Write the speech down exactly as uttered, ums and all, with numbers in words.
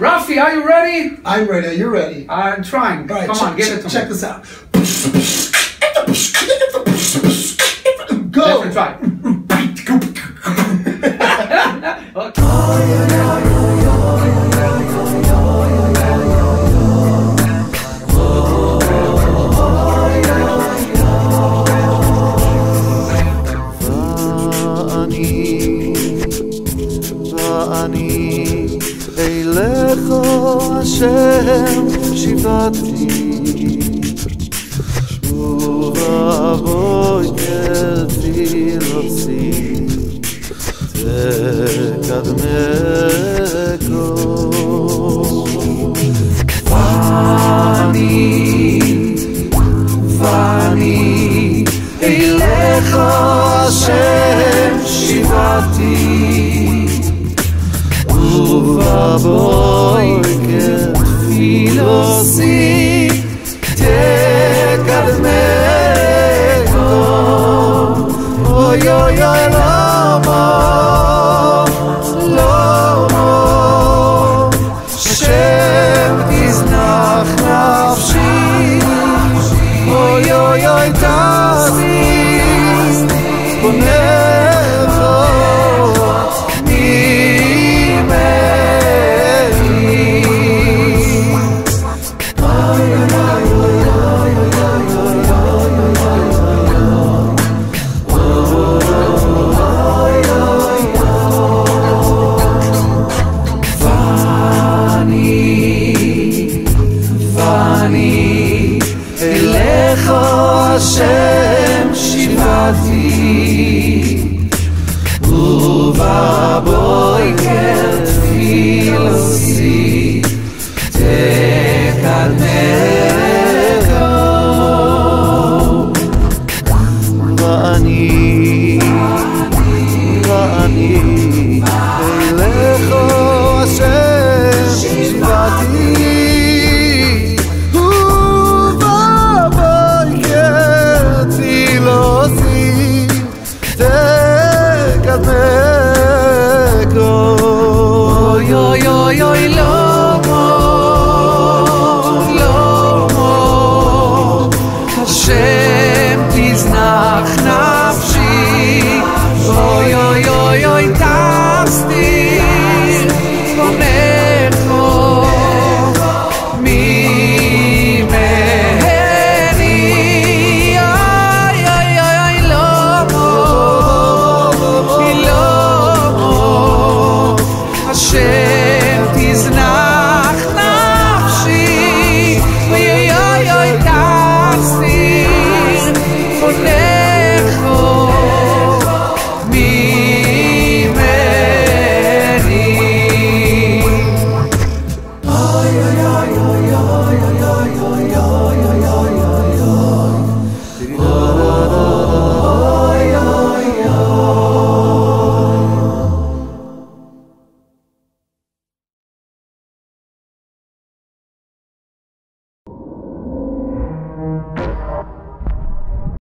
Rafi, are you ready? I'm ready. Are you ready? I'm trying. All right, Come check, on, give check, it to check me. this out. Go. Let's try. ואני אליך השם שיבתי ובבוקר תפילתי תקדמך ואני ואני אליך השם שיבתי ובבוקר תפילתי תקדמך אוי אוי אוי למה למה שם תזנח נפשי אוי אוי אוי תעזיז פונך השם שיבתי ובבוקר תפילתי תקדמך ואני ואני אליך השם שיבתי Oy oy oy lomo lomo Hashem tiznach nafshi Oy oy oy oy tastir ponecho mimeni Oy oy oy lomo lomo Hashem tiznach nafshi oy oy oy tastir ponecho mimeni oy oy